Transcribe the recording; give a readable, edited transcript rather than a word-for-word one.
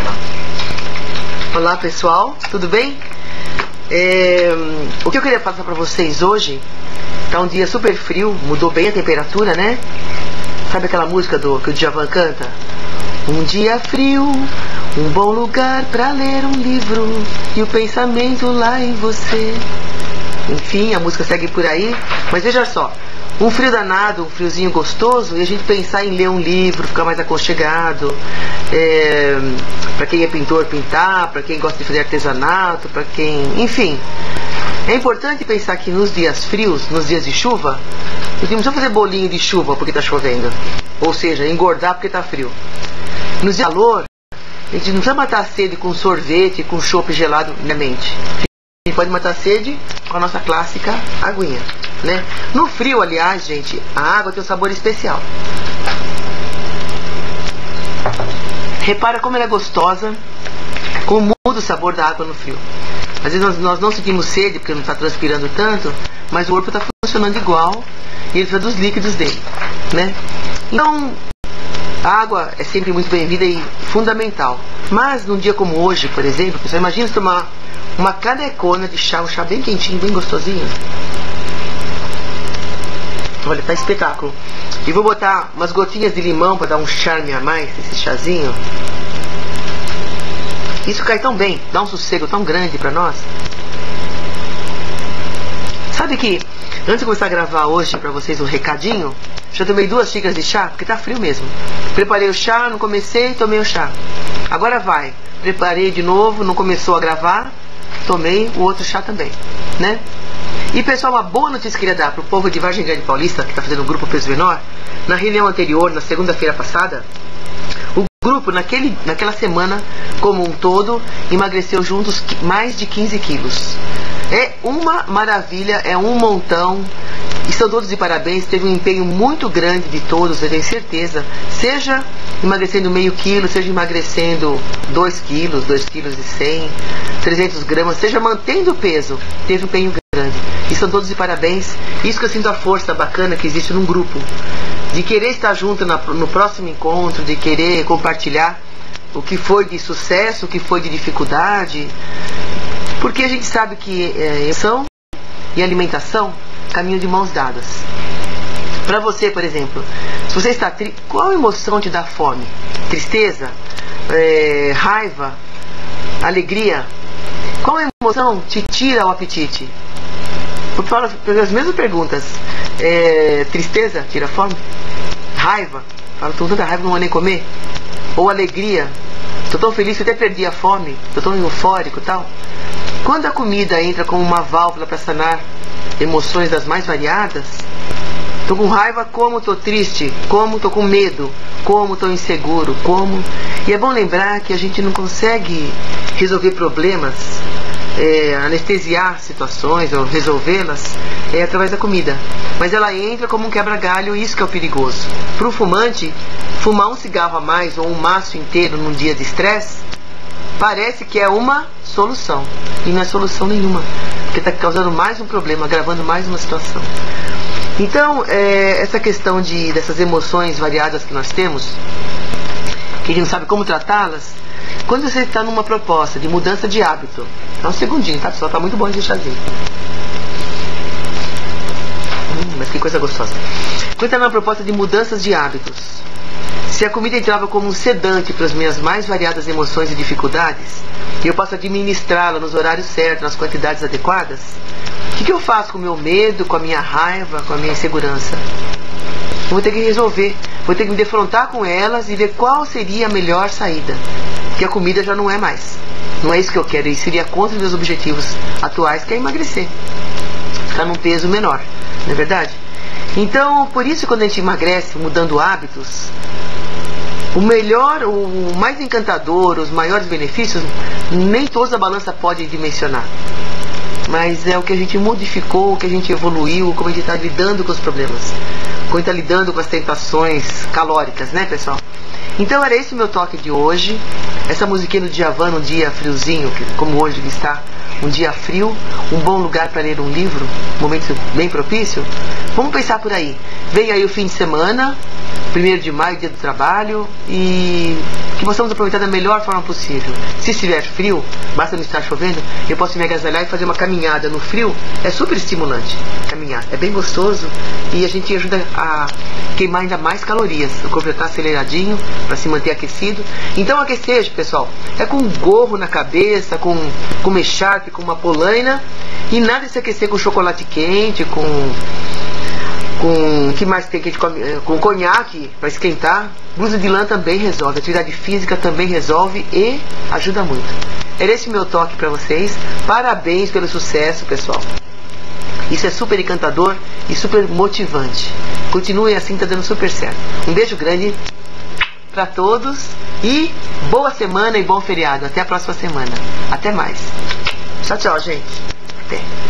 Olá pessoal, tudo bem? O que eu queria passar para vocês hoje, tá um dia super frio, mudou bem a temperatura, né? Sabe aquela música que o Djavan canta? Um dia frio, um bom lugar para ler um livro e o pensamento lá em você. Enfim, a música segue por aí, mas veja só, um frio danado, um friozinho gostoso, e a gente pensar em ler um livro, ficar mais aconchegado, para quem é pintor, pintar, para quem gosta de fazer artesanato, para quem... enfim, é importante pensar que nos dias frios, nos dias de chuva, a gente não precisa fazer bolinho de chuva porque está chovendo, ou seja, engordar porque está frio. Nos dias de calor, a gente não precisa matar a sede com sorvete, com chopp gelado na mente. A gente pode matar a sede com a nossa clássica aguinha, né? No frio, aliás, gente, a água tem um sabor especial. Repara como ela é gostosa, como muda o sabor da água no frio. Às vezes nós não sentimos sede porque não está transpirando tanto, mas o corpo está funcionando igual e ele precisa dos líquidos dele, né? Então, a água é sempre muito bem-vinda e fundamental. Mas num dia como hoje, por exemplo, você imagina tomar uma canecona de chá, um chá bem quentinho, bem gostosinho. Olha, tá espetáculo. E vou botar umas gotinhas de limão para dar um charme a mais, esse chazinho. Isso cai tão bem, dá um sossego tão grande para nós. Sabe que, antes de começar a gravar hoje para vocês um recadinho, já tomei 2 xícaras de chá, porque tá frio mesmo. Preparei o chá, não comecei, tomei o chá. Agora vai, preparei de novo, não começou a gravar, tomei o outro chá também, né? E pessoal, uma boa notícia que eu queria dar pro povo de Vargem Grande Paulista, que está fazendo o grupo Peso Menor. Na reunião anterior, na segunda-feira passada, o grupo naquela semana como um todo emagreceu juntos mais de 15 quilos. É uma maravilha, é um montão. Estão todos de parabéns, teve um empenho muito grande de todos, eu tenho certeza. Seja emagrecendo meio quilo, seja emagrecendo 2 quilos, 2 quilos e 100, 300 gramas, seja mantendo o peso, teve um empenho grande. E estão todos de parabéns. Isso que eu sinto a força bacana que existe num grupo. De querer estar junto no próximo encontro, de querer compartilhar o que foi de sucesso, o que foi de dificuldade. Porque a gente sabe que emoção e alimentação caminham de mãos dadas. Para você, por exemplo, se você está triste, qual emoção te dá fome? Tristeza? Raiva? Alegria? Qual emoção te tira o apetite? Pelas as mesmas perguntas. Tristeza tira fome? Raiva? Falo, estou com tanta raiva, não vou nem comer? Ou alegria? Estou tão feliz que até perdi a fome, estou tão eufórico e tal. Quando a comida entra como uma válvula para sanar emoções das mais variadas, estou com raiva, como estou triste, como estou com medo, como estou inseguro, como... E é bom lembrar que a gente não consegue resolver problemas, anestesiar situações ou resolvê-las através da comida. Mas ela entra como um quebra-galho, e isso que é o perigoso. Para o fumante, fumar um cigarro a mais ou um maço inteiro num dia de estresse parece que é uma solução, e não é solução nenhuma, porque está causando mais um problema, agravando mais uma situação. Então, essa questão dessas emoções variadas que nós temos, que a gente não sabe como tratá-las, quando você está numa proposta de mudança de hábito, dá um segundinho, tá pessoal? Tá muito bom esse chazinho. Mas que coisa gostosa. Quando está numa proposta de mudanças de hábitos, se a comida entrava como um sedante para as minhas mais variadas emoções e dificuldades, e eu posso administrá-la nos horários certos, nas quantidades adequadas, o que eu faço com o meu medo, com a minha raiva, com a minha insegurança? Eu vou ter que resolver, vou ter que me defrontar com elas e ver qual seria a melhor saída. Porque a comida já não é mais. Não é isso que eu quero, isso seria contra os meus objetivos atuais, que é emagrecer. Ficar num peso menor, não é verdade? Então, por isso, quando a gente emagrece mudando hábitos, o melhor, o mais encantador, os maiores benefícios, nem todos a balança pode dimensionar. Mas é o que a gente modificou, o que a gente evoluiu, como a gente está lidando com os problemas, como a gente está lidando com as tentações calóricas, né, pessoal? Então era esse o meu toque de hoje. Essa musiquinha do Djavan, um dia friozinho, como hoje está, um dia frio, um bom lugar para ler um livro, um momento bem propício. Vamos pensar por aí. Vem aí o fim de semana, 1º de maio, dia do trabalho, e que possamos aproveitar da melhor forma possível. Se estiver frio, basta não estar chovendo, eu posso me agasalhar e fazer uma caminhada no frio. É super estimulante caminhar, é bem gostoso e a gente ajuda a queimar ainda mais calorias. O corpo já está aceleradinho para se manter aquecido. Então aquecer, pessoal, é com um gorro na cabeça, com uma echarpe, com uma polaina, e nada de se aquecer com chocolate quente, com que mais tem que a gente come, com conhaque para esquentar. Blusa de lã também resolve, atividade física também resolve e ajuda muito. Era esse meu toque para vocês. Parabéns pelo sucesso, pessoal. Isso é super encantador e super motivante. Continuem assim, tá dando super certo. Um beijo grande para todos e boa semana e bom feriado. Até a próxima semana. Até mais. Tchau, tchau, gente. Até.